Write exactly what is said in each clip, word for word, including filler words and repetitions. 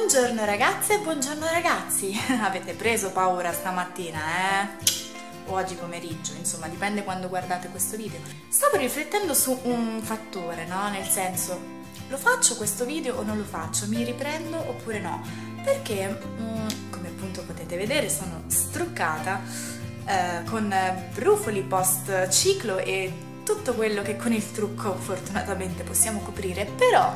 Buongiorno ragazze e buongiorno ragazzi. Avete preso paura stamattina, eh? O oggi pomeriggio, insomma, dipende quando guardate questo video. Stavo riflettendo su un fattore, no? Nel senso, lo faccio questo video o non lo faccio? Mi riprendo oppure no? Perché, mm, come appunto potete vedere, sono struccata eh, con brufoli post ciclo e tutto quello che con il trucco fortunatamente possiamo coprire, però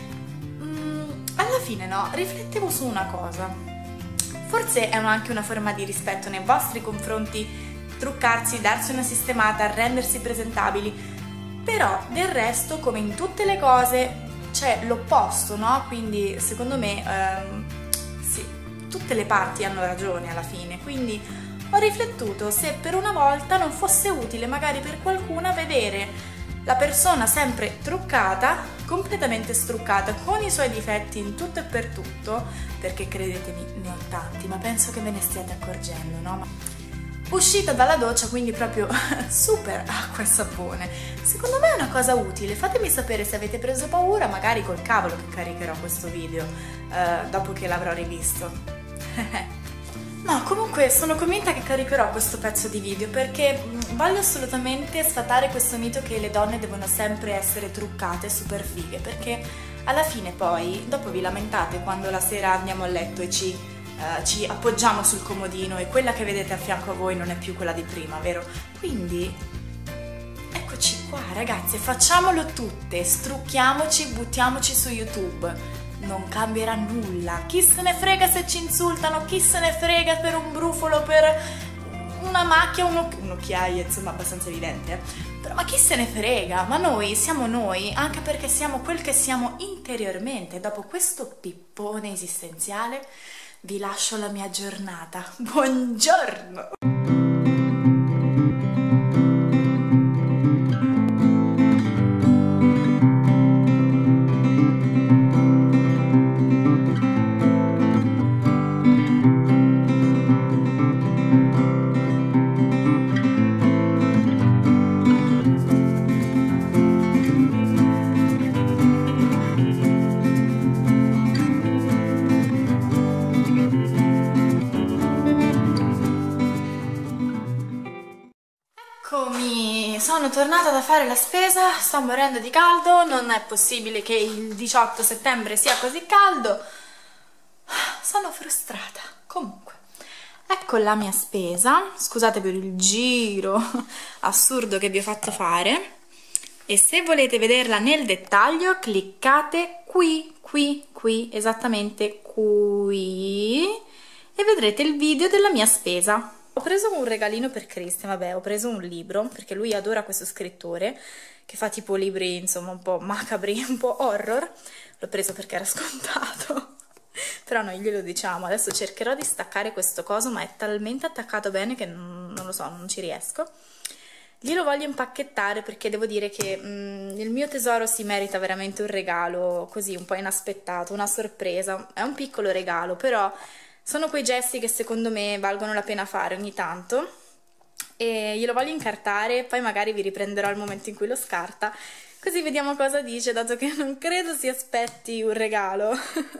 alla fine no, riflettevo su una cosa. Forse è anche una forma di rispetto nei vostri confronti truccarsi, darsi una sistemata, rendersi presentabili, però del resto, come in tutte le cose, c'è l'opposto, no? Quindi secondo me ehm, sì, tutte le parti hanno ragione alla fine, quindi ho riflettuto se per una volta non fosse utile magari per qualcuna vedere la persona sempre truccata, completamente struccata, con i suoi difetti in tutto e per tutto, perché credetemi, ne ho tanti, ma penso che ve ne stiate accorgendo, no? Ma uscita dalla doccia, quindi proprio super acqua e sapone. Secondo me è una cosa utile, fatemi sapere se avete preso paura, magari col cavolo che caricherò questo video, eh, dopo che l'avrò rivisto. No, comunque sono convinta che caricherò questo pezzo di video perché voglio assolutamente sfatare questo mito che le donne devono sempre essere truccate, super fighe, perché alla fine poi, dopo vi lamentate quando la sera andiamo a letto e ci, uh, ci appoggiamo sul comodino e quella che vedete a fianco a voi non è più quella di prima, vero? Quindi eccoci qua ragazze, facciamolo tutte, strucchiamoci, buttiamoci su YouTube. Non cambierà nulla, chi se ne frega se ci insultano, chi se ne frega per un brufolo, per una macchia, un'occhiaia, insomma abbastanza evidente, però ma chi se ne frega, ma noi siamo noi, anche perché siamo quel che siamo interiormente. Dopo questo pippone esistenziale vi lascio la mia giornata, buongiorno! Sono tornata da fare la spesa, sto morendo di caldo, non è possibile che il diciotto settembre sia così caldo, sono frustrata. Comunque, ecco la mia spesa, scusate per il giro assurdo che vi ho fatto fare, e se volete vederla nel dettaglio cliccate qui, qui, qui, esattamente qui, e vedrete il video della mia spesa. Ho preso un regalino per Christian, vabbè, ho preso un libro, perché lui adora questo scrittore, che fa tipo libri, insomma, un po' macabri, un po' horror. L'ho preso perché era scontato, però noi glielo diciamo. Adesso cercherò di staccare questo coso, ma è talmente attaccato bene che non, non lo so, non ci riesco. Glielo voglio impacchettare perché devo dire che mh, il mio tesoro si merita veramente un regalo così, un po' inaspettato, una sorpresa. È un piccolo regalo, però sono quei gesti che secondo me valgono la pena fare ogni tanto, e glielo voglio incartare, poi magari vi riprenderò al momento in cui lo scarta, così vediamo cosa dice, dato che non credo si aspetti un regalo.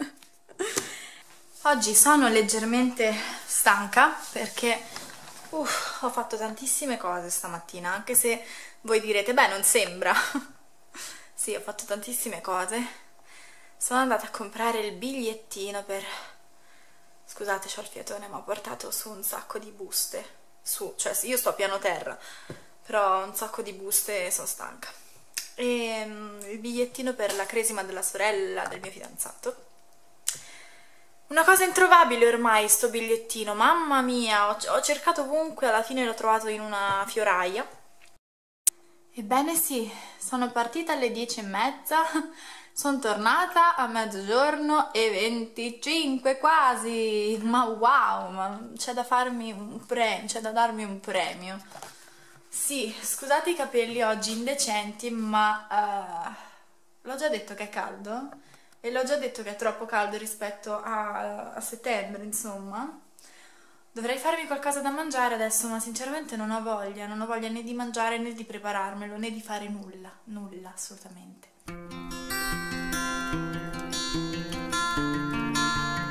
Oggi sono leggermente stanca perché uff, ho fatto tantissime cose stamattina, anche se voi direte, beh, non sembra. Sì, ho fatto tantissime cose. Sono andata a comprare il bigliettino per... Scusate, c'ho il fiatone, ma ho portato su un sacco di buste, su, cioè io sto a piano terra, però un sacco di buste e sono stanca. E um, il bigliettino per la cresima della sorella del mio fidanzato. Una cosa introvabile ormai sto bigliettino, mamma mia, ho, ho cercato ovunque, alla fine l'ho trovato in una fioraia. Ebbene sì, sono partita alle dieci e mezza. Sono tornata a mezzogiorno e venticinque quasi, ma wow, ma c'è da farmi un premio, c'è da darmi un premio. Sì, scusate i capelli oggi indecenti, ma uh, l'ho già detto che è caldo e l'ho già detto che è troppo caldo rispetto a, a settembre, insomma. Dovrei farmi qualcosa da mangiare adesso, ma sinceramente non ho voglia, non ho voglia né di mangiare né di prepararmelo, né di fare nulla, nulla assolutamente.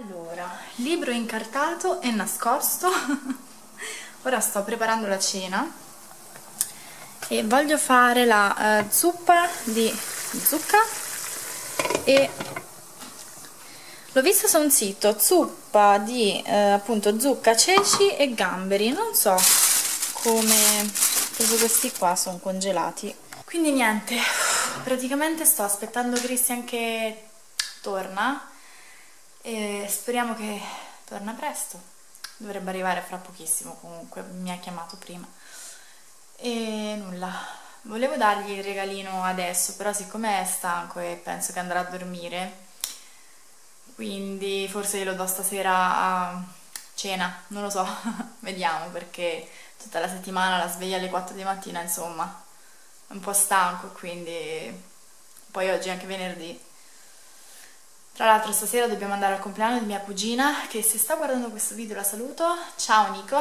Allora, libro incartato e nascosto. Ora sto preparando la cena e voglio fare la uh, zuppa di zucca e l'ho vista su un sito, zuppa di uh, appunto zucca, ceci e gamberi. Non so come, proprio questi qua sono congelati. Quindi niente, praticamente sto aspettando Christian che torna e speriamo che torna presto. Dovrebbe arrivare fra pochissimo, comunque mi ha chiamato prima. E nulla, volevo dargli il regalino adesso, però siccome è stanco e penso che andrà a dormire, quindi forse glielo do stasera a cena, non lo so. Vediamo, perché tutta la settimana la sveglia alle quattro di mattina, insomma è un po' stanco, quindi poi oggi è anche venerdì. Tra l'altro stasera dobbiamo andare al compleanno di mia cugina, che se sta guardando questo video la saluto. Ciao Nico.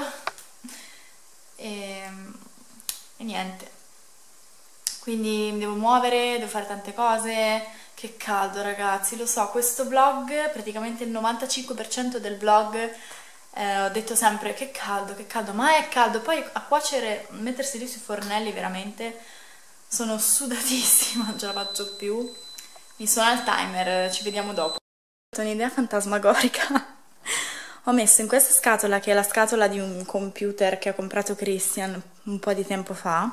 E, e niente, quindi mi devo muovere, devo fare tante cose. Che caldo ragazzi, lo so, questo vlog, praticamente il novantacinque per cento del vlog eh, ho detto sempre che caldo, che caldo, ma è caldo. Poi a cuocere, mettersi lì sui fornelli veramente sono sudatissima, non ce la faccio più. Mi suona il timer, ci vediamo dopo. Ho un'idea fantasmagorica. Ho messo in questa scatola, che è la scatola di un computer che ha comprato Christian un po' di tempo fa,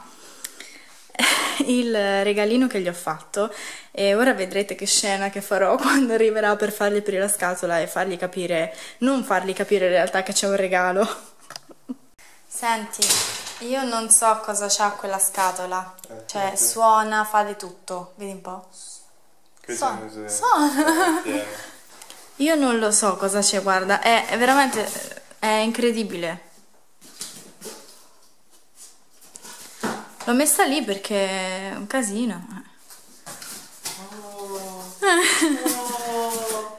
il regalino che gli ho fatto, e ora vedrete che scena che farò quando arriverà per fargli aprire la scatola e fargli capire, non fargli capire in realtà che c'è un regalo. Senti, io non so cosa c'ha quella scatola, eh, cioè sì, suona, fa di tutto, vedi un po'? Suona, suona. Io non lo so cosa c'è, guarda, è, è veramente, è incredibile. L'ho messa lì perché è un casino. Oh. Oh.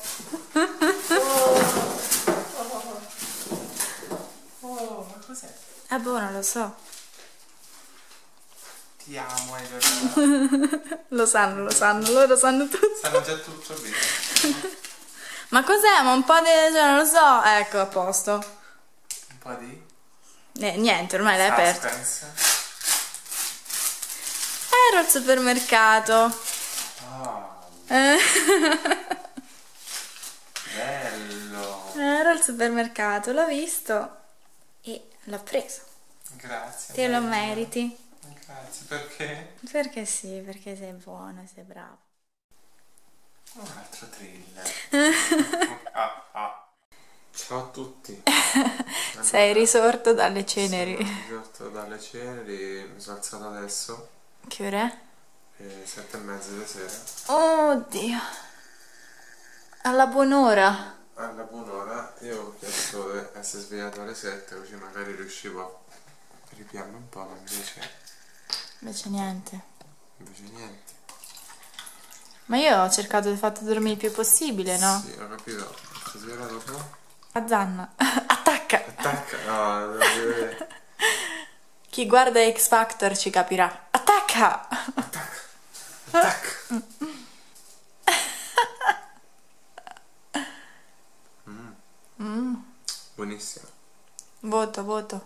Oh. Oh, ma cos'è? Eh boh, non lo so. Ti amo, hai Lo sanno, lo sanno, loro sanno tutto. Sanno già tutto bene. Ma cos'è? Ma un po' di... cioè, non lo so. Ecco, a posto. Un po' di... Eh, niente, ormai l'hai aperto. Ero al supermercato. Oh. Eh. Bello. Ero al supermercato, l'ho visto e l'ho preso. Grazie. Te bello. Lo meriti. Grazie, perché? Perché sì, perché sei buono e sei bravo. Un altro thriller. ah, ah. Ciao a tutti. Sei risorto dalle ceneri. Sono risorto dalle ceneri, mi sono alzato adesso. Che ore è? Eh, sette e mezza di sera. Oddio. Alla buon'ora. Alla buon'ora. Io ho chiesto di essere svegliato alle sette, così magari riuscivo a ripiarmi un po', ma invece... Invece niente. Invece niente. Ma io ho cercato di farti dormire il più possibile, no? Sì, ho capito. Stasera dopo? A zanna. Attacca! Attacca! No, non devo vedere. Chi guarda X Factor ci capirà. Attacca! Attacca! Attacca! mm. Mm. Buonissimo. Voto, voto.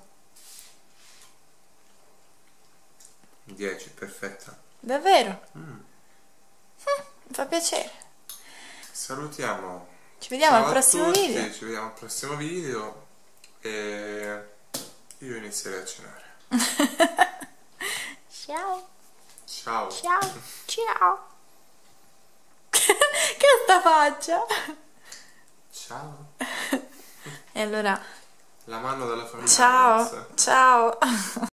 dieci, perfetta. Davvero? Mm. Mm, mi fa piacere. Salutiamo. Ci vediamo Ciao al prossimo tutti, video. Ci vediamo al prossimo video. E io inizierei a cenare. Ciao. Ciao. Ciao. Ciao. Che è sta faccia? Ciao. E allora... La mano della famiglia. Ciao. Ciao.